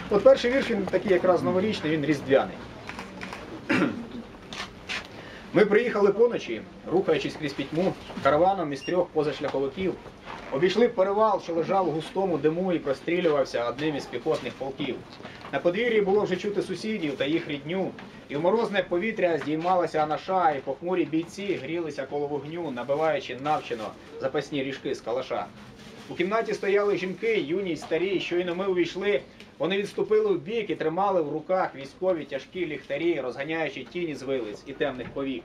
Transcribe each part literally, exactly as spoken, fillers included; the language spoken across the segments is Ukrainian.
От перший вірш, він такий якраз новорічний, він різдвяний. Ми приїхали поночі, рухаючись крізь пітьму, караваном із трьох позашляховиків, обійшли перевал, що лежав у густому диму і прострілювався одним із піхотних полків. На подвір'ї було вже чути сусідів та їх рідню, і в морозне повітря здіймалася анаша, і похмурі бійці грілися коло вогню, набиваючи навчено запасні ріжки з калаша. У кімнаті стояли жінки, юні й старі, щойно ми увійшли, вони відступили в бік і тримали в руках військові тяжкі ліхтарі, розганяючи тіні з вилиць і темних повік.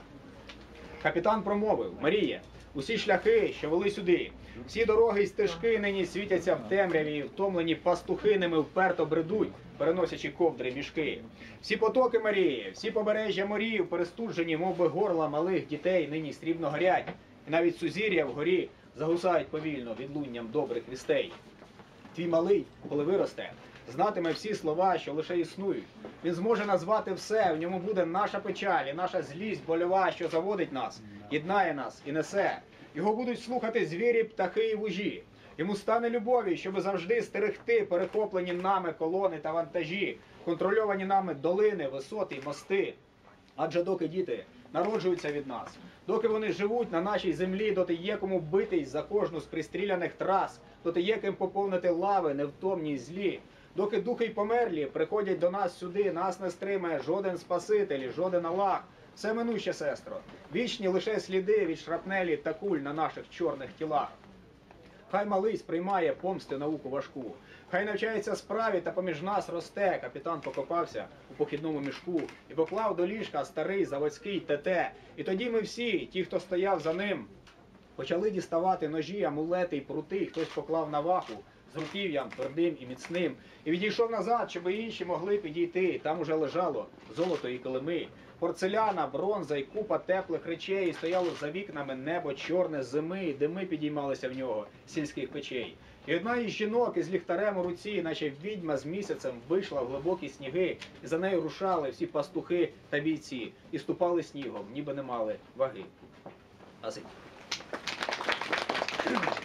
Капітан промовив: «Марія, усі шляхи, що вели сюди, всі дороги й стежки нині світяться в темряві, і втомлені пастухи ними вперто бредуть, переносячи ковдри мішки. Всі потоки, Марії, всі побережжя морів, перестуджені, мов би горла малих дітей, нині срібно горять, і навіть сузір'я вгорі загусають повільно відлунням добрих вістей. Твій малий, коли виросте, знатиме всі слова, що лише існують. Він зможе назвати все, в ньому буде наша печаль і наша злість больова, що заводить нас, єднає нас і несе. Його будуть слухати звірі, птахи і вужі. Йому стане любові, щоби завжди стерегти перехоплені нами колони та вантажі, контрольовані нами долини, висоти й мости. Адже доки діти народжуються від нас, доки вони живуть на нашій землі, доти є кому битись за кожну з пристріляних трас, доти є ким поповнити лави невтомні й злі. Доки духи й померлі приходять до нас сюди, нас не стримає жоден спаситель, і жоден Аллах. Все минуще, сестро, вічні лише сліди від шрапнелі та куль на наших чорних тілах. Хай малий сприймає помсти науку важку, хай навчається справі та поміж нас росте. Капітан покопався у похідному мішку і поклав до ліжка старий заводський ТТ. І тоді ми всі, ті, хто стояв за ним, почали діставати ножі, амулети й прути, хтось поклав на ваху з руків'ям твердим і міцним, і відійшов назад, щоб інші могли підійти. Там уже лежало золото і килими, порцеляна, бронза і купа теплих речей, і стояло за вікнами небо чорне зими, і дими підіймалися в нього з сільських печей. І одна із жінок із ліхтарем у руці, наче відьма з місяцем, вийшла в глибокі сніги, і за нею рушали всі пастухи та бійці, і ступали снігом, ніби не мали ваги. Азик.